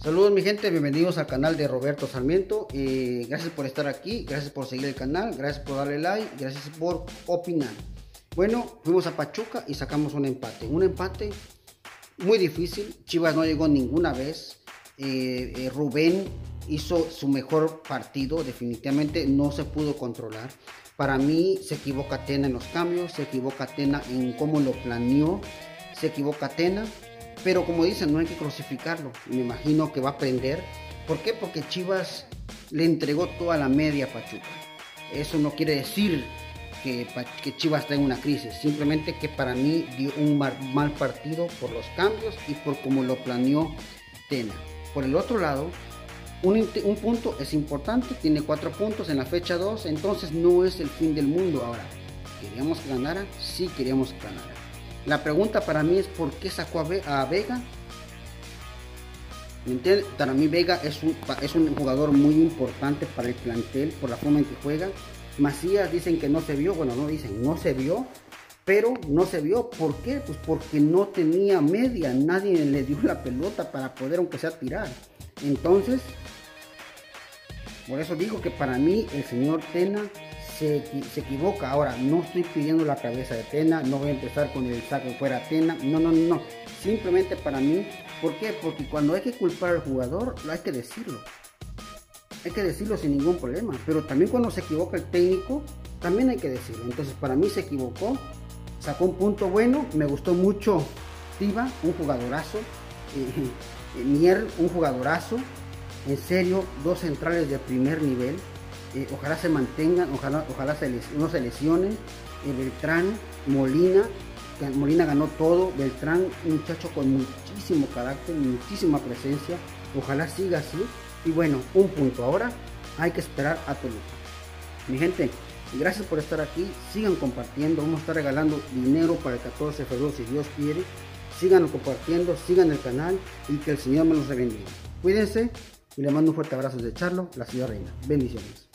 Saludos mi gente, bienvenidos al canal de Roberto Sarmiento. Gracias por estar aquí, gracias por seguir el canal, gracias por darle like, gracias por opinar. Bueno, fuimos a Pachuca y sacamos un empate muy difícil. Chivas no llegó ninguna vez. Rubén hizo su mejor partido, definitivamente no se pudo controlar. Para mí se equivoca Tena en los cambios, se equivoca Tena en cómo lo planeó, se equivoca Tena. Pero como dicen, no hay que crucificarlo. Me imagino que va a aprender. ¿Por qué? Porque Chivas le entregó toda la media a Pachuca. Eso no quiere decir que Chivas está en una crisis. Simplemente que para mí dio un mal partido por los cambios y por cómo lo planeó Tena. Por el otro lado, un punto es importante. Tiene 4 puntos en la fecha 2. Entonces no es el fin del mundo. Ahora, ¿queríamos que ganara? Sí, queríamos que ganara. La pregunta para mí es ¿por qué sacó a Vega? ¿Me entiendes? Para mí Vega es un jugador muy importante para el plantel por la forma en que juega. Macías dicen que no se vio, bueno, no dicen, no se vio, pero no se vio. ¿Por qué? Pues porque no tenía media, nadie le dio la pelota para poder aunque sea tirar. Entonces, por eso digo que para mí el señor Tena se equivoca. Ahora, no estoy pidiendo la cabeza de Tena, no voy a empezar con el saco fuera Tena, no, simplemente para mí. ¿Por qué? Porque cuando hay que culpar al jugador, hay que decirlo sin ningún problema, pero también cuando se equivoca el técnico, también hay que decirlo. Entonces para mí se equivocó, sacó un punto bueno, me gustó mucho Tiva, un jugadorazo, Mier, un jugadorazo, en serio, 2 centrales de primer nivel. Ojalá se mantengan, ojalá no se lesionen. Beltrán, Molina ganó todo. Beltrán, un muchacho con muchísimo carácter, muchísima presencia. Ojalá siga así. Y bueno, un punto. Ahora hay que esperar a Toluca. Mi gente, gracias por estar aquí. Sigan compartiendo. Vamos a estar regalando dinero para el 14 de febrero si Dios quiere. Sigan compartiendo, sigan el canal y que el Señor me los bendiga. Cuídense y le mando un fuerte abrazo de Charlo, la ciudad reina. Bendiciones.